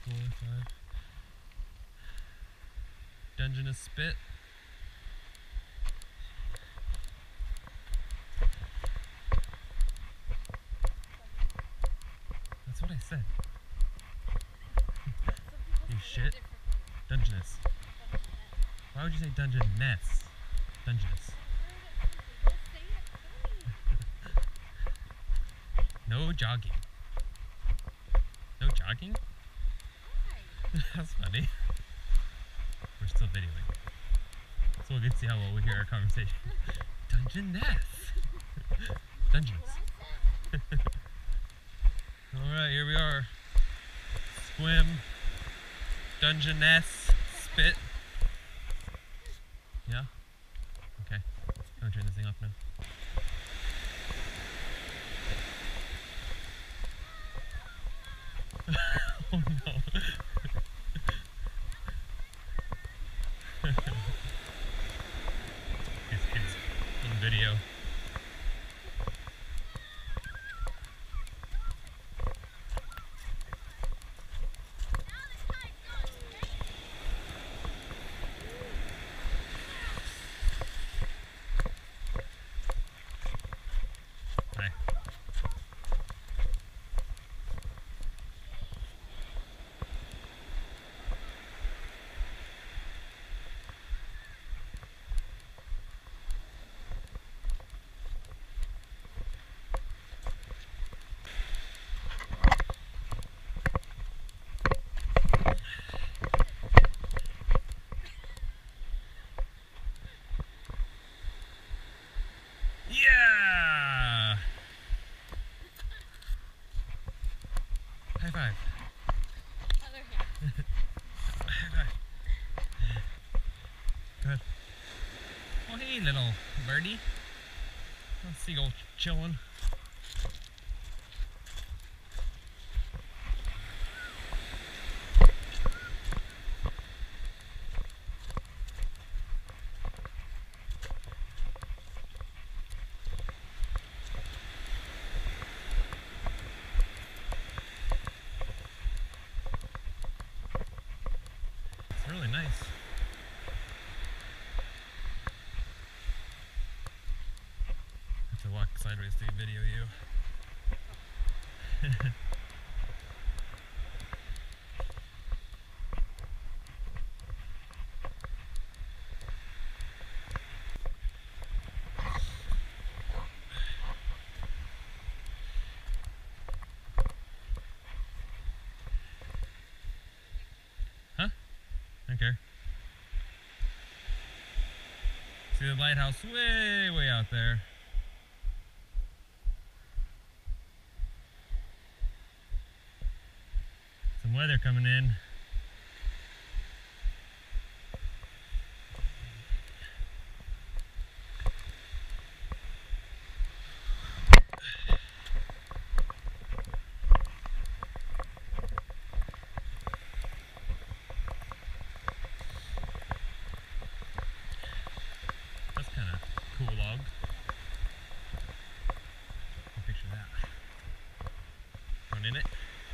4, 5. Dungeness Spit. That's what I said. You shit. Dungeness. Why would you say Dungeness? Dungeness. No jogging. No jogging? That's funny. We're still videoing. So we can see how well we hear our conversation. Dungeness. Dungeness. Alright, here we are. Swim. Dungeness Spit. Yeah? Okay. I'm gonna turn this thing off now. Oh no. These kids on video. Hi. Yeah! High five. Other hand. High five. Good. Oh hey little birdie. Little seagull chilling. It's really nice. I have to walk sideways to video you. Huh? Okay. See the lighthouse way out there. Some weather coming in. That's kind of cool log. Picture that. Going in it.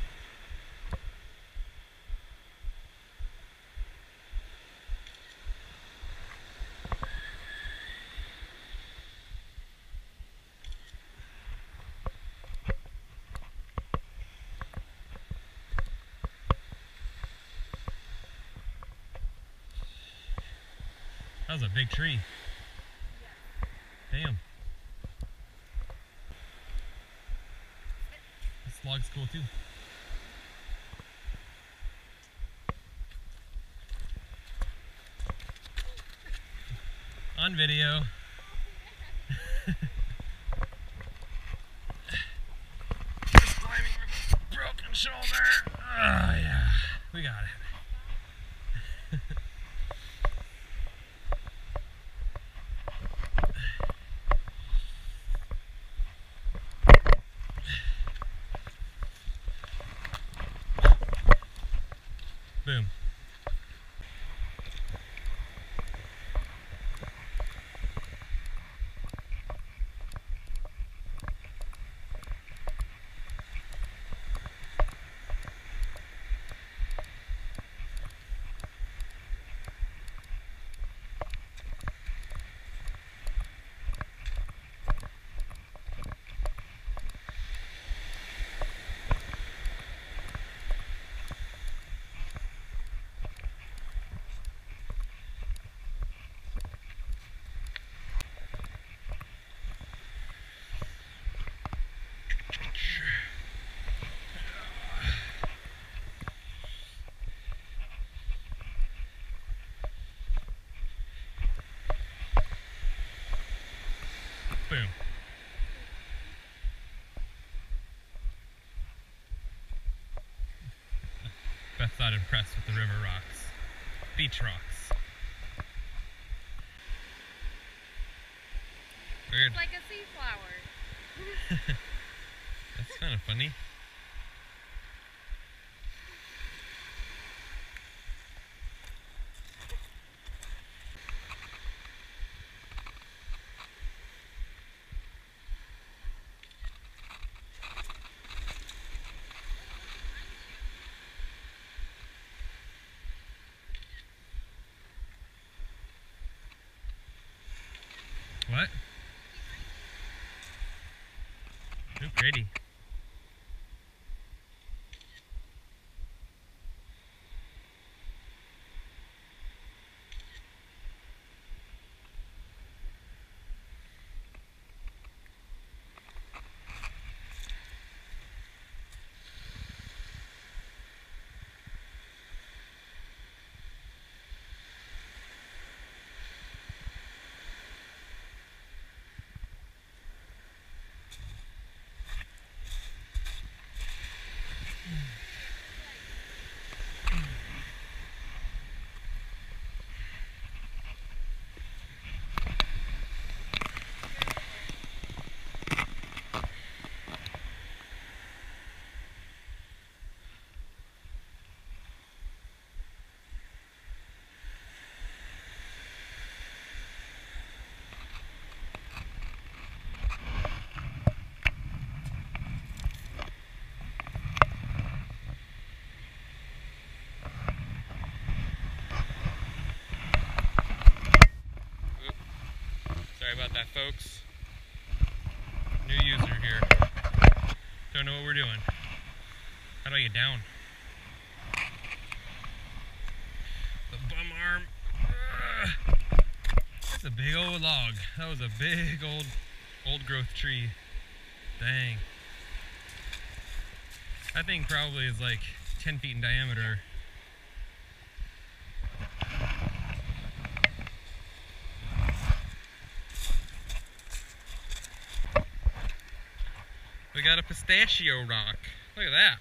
That was a big tree. Damn. This log's cool too. On video. Just climbing a broken shoulder. Oh yeah, we got it. Boom. Beth's not impressed with the river rocks. Beach rocks. Weird. It's like a sea flower. That's kind of funny. What? Ooh, pretty. Sorry about that, folks. New user here. Don't know what we're doing. How do I get down? The bum arm. That's a big old log. That was a big old growth tree. Dang. That thing probably is like 10 feet in diameter. We got a pistachio rock. Look at that.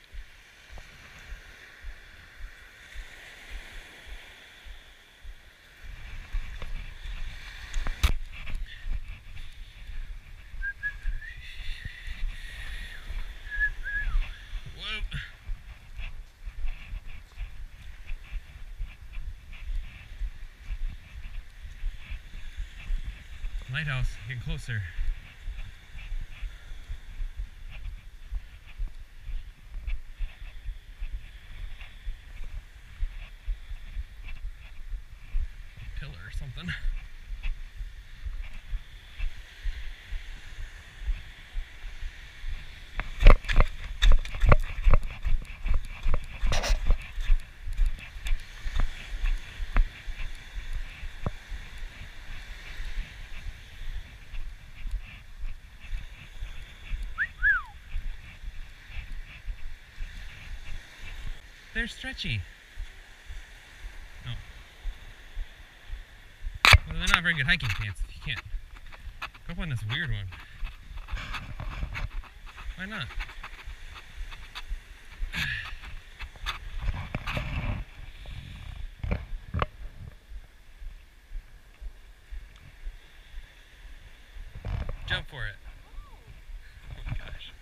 Whoa. Lighthouse, getting closer. Pillar or something. They're stretchy. Oh. Well, they're not very good hiking pants if you can't. Go find this weird one. Why not? Jump for it. Oh gosh.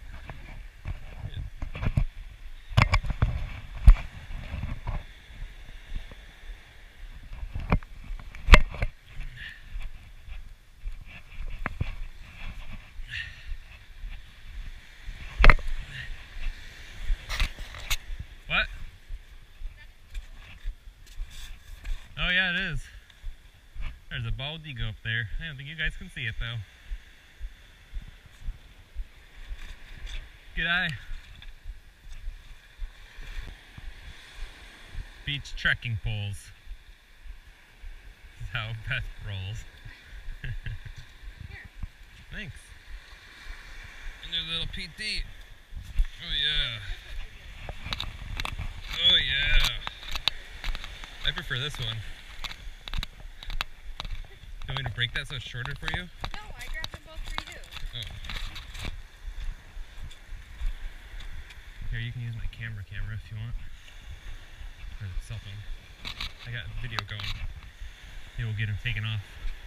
What? Oh yeah, it is. There's a bald eagle up there. I don't think you guys can see it though. Good eye. Beach trekking poles. This is how Beth rolls. Thanks. And there's a little PT. Oh yeah. Oh yeah. I prefer this one. Do you want me to break that so it's shorter for you? No, I grabbed them both for you. Oh. Here, you can use my camera if you want. Or the cell phone. I got video going. Maybe we'll get him taken off.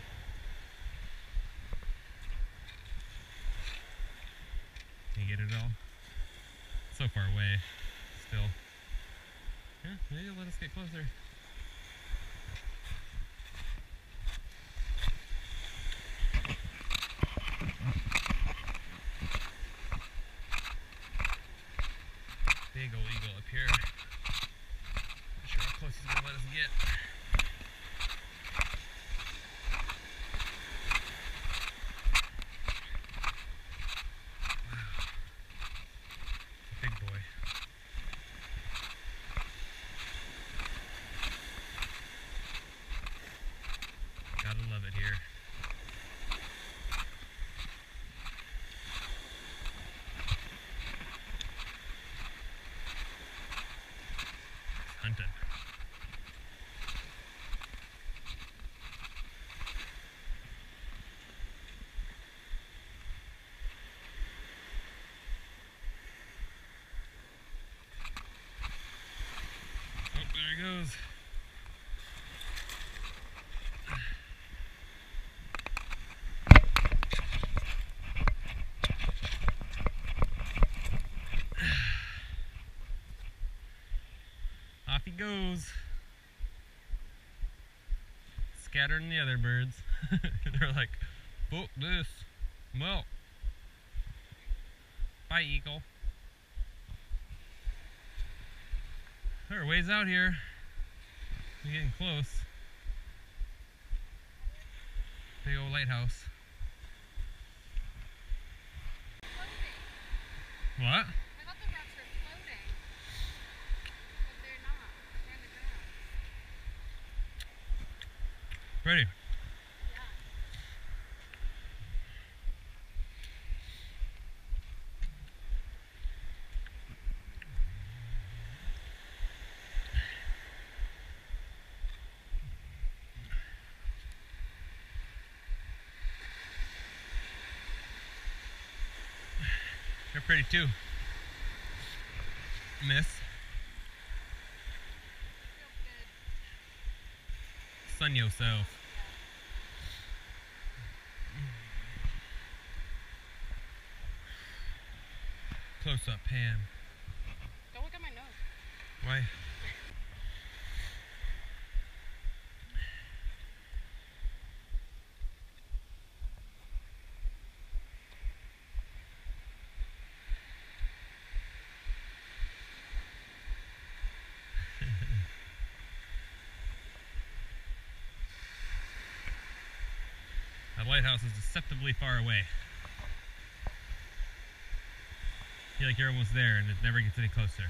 Can you get it all? So far away. Still. Yeah, maybe it'll let us get closer. Big old eagle up here. Not sure how close he's gonna let us get. Wow. It's a big boy. Gotta love it here. Hunting. Oh, there he goes. Off he goes. Scattering the other birds. They're like, book this. Well. Bye, eagle. They're ways out here. We're getting close. Big old lighthouse. Floating. What? I thought the rocks were floating. But they're not. They're in the ground. Ready? Yeah. They're pretty too. Miss. Feel good. Sun yourself. Close up, Pam. Don't look at my nose. Why? That lighthouse is deceptively far away. I feel like you're almost there and it never gets any closer.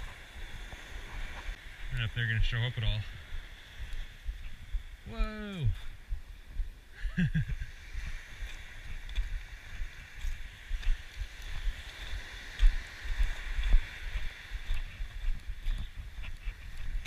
I don't know if they're going to show up at all. Whoa!